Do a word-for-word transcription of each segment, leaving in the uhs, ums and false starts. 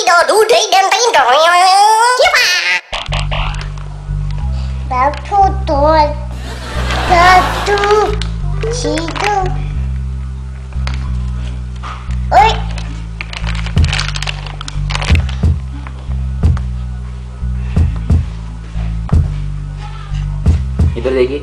tidur, duduk dan tidur. Siapa? Satu, dua, satu, tiga. Oi. इधर देखिए।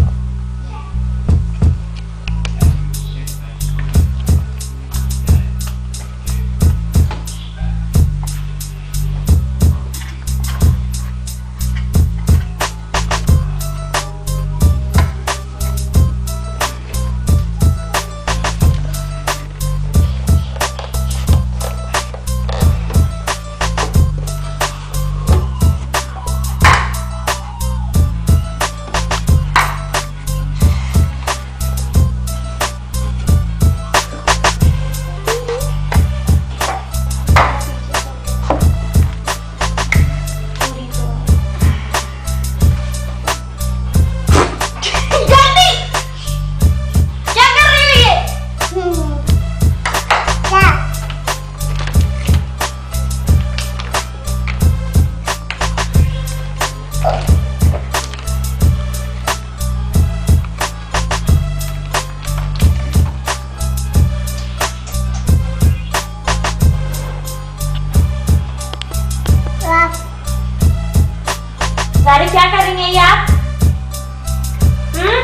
सारे क्या करेंगे ये आप? हम्म?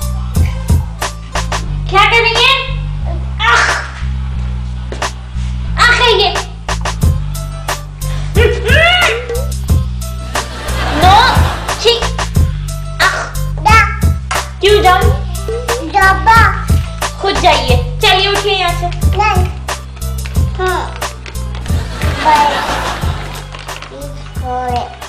क्या करेंगे? आह! आह है ये। नो, छी। आह! दा, क्यों जाऊं? डब्बा। खुद जाइए। चलिए उठिए यहाँ से। नहीं। हाँ। बाय। इसको